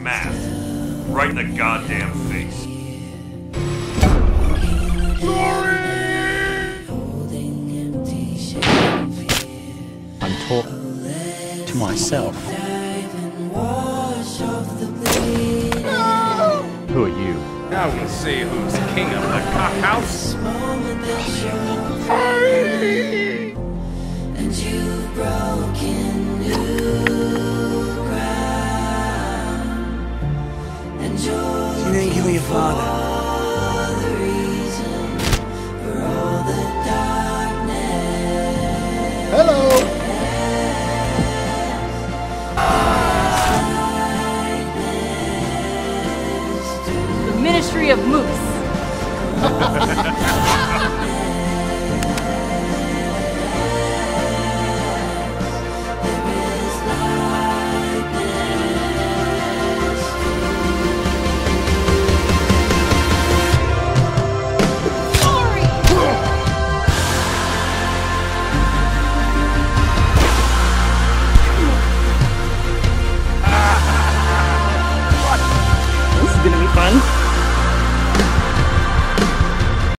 math. Right in the goddamn face. I'm talking to myself. Who are you? Now we'll see who's king of the cockhouse. And you've broken new ground. And You didn't kill your father. the reason for all the darkness. Hello. The Ministry of Moose.